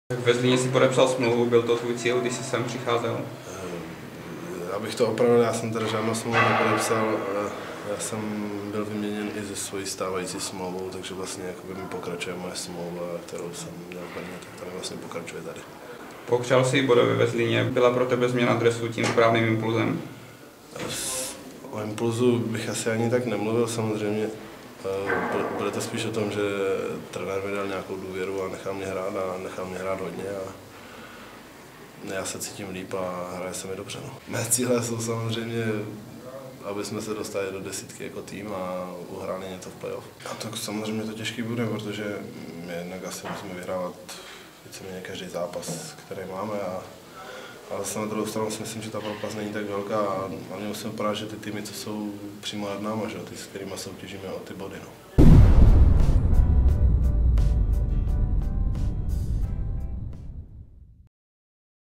Ve Zlíně si podepsal smlouvu, byl to tvůj cíl, když jsi sem přicházel? Abych to opravil, já jsem tady žádnou smlouvu nepodepsal. Já jsem byl vyměněn i ze svojí stávající smlouvou, takže vlastně mi pokračuje moje smlouva, kterou jsem měl v Brně, tak tady vlastně pokračuje tady. Popřál si bodovi ve Zlíně, byla pro tebe změna dresu tím správným impulzem? O impulzu bych asi ani tak nemluvil, samozřejmě. Bude to spíš o tom, že trenér mi dal nějakou důvěru a nechal mě hrát hodně a já se cítím líp a hraje se mi dobře. No. Mé cíle jsou samozřejmě, aby jsme se dostali do desítky jako tým a uhráli něco v playoff. A tak samozřejmě to těžký bude, protože my jednak asi musíme vyhrávat víceméně každý zápas, který máme. Ale zase na druhou stranu si myslím, že ta propast není tak velká a hlavně musíme porážet ty týmy, co jsou přímo nad náma, že? Ty, s kterými soutěžíme o ty body. No.